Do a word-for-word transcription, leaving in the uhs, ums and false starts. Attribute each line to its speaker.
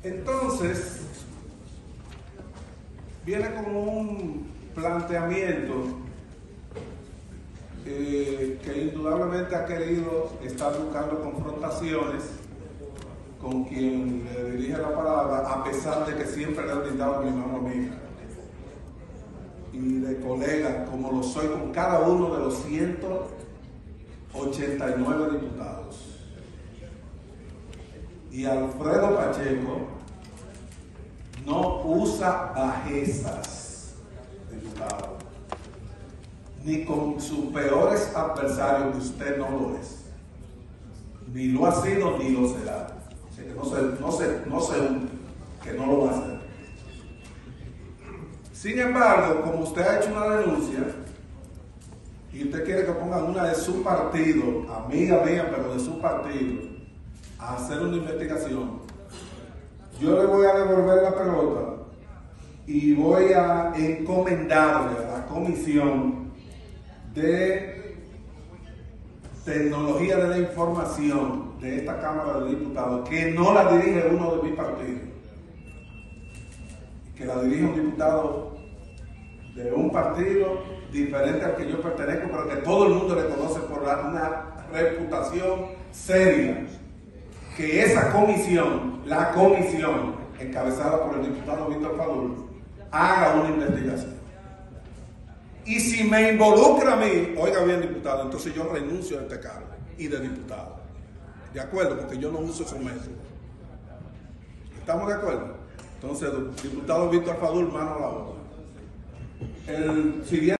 Speaker 1: Entonces, viene como un planteamiento eh, que indudablemente ha querido estar buscando confrontaciones con quien le dirige la palabra, a pesar de que siempre le he brindado mi mano amiga y de colega, como lo soy con cada uno de los ciento ochenta y nueve diputados. Y Alfredo Pacheco no usa bajezas, diputado, ni con sus peores adversarios, que usted no lo es, ni lo ha sido ni lo será. Así que no se, no se, no se hunde, que no lo va a hacer. Sin embargo, como usted ha hecho una denuncia y usted quiere que pongan una de su partido, amiga mía, pero de su partido, a hacer una investigación, yo le voy a devolver la pelota y voy a encomendarle a la Comisión de Tecnología de la Información de esta Cámara de Diputados, que no la dirige uno de mis partidos, que la dirige un diputado de un partido diferente al que yo pertenezco, pero que todo el mundo le conoce por una reputación seria, que esa comisión, la comisión encabezada por el diputado Víctor Fadul, haga una investigación. Y si me involucra a mí, oiga bien, diputado, entonces yo renuncio a este cargo y de diputado. ¿De acuerdo? Porque yo no uso esos métodos. ¿Estamos de acuerdo? Entonces, diputado Víctor Fadul, mano a la obra. El siguiente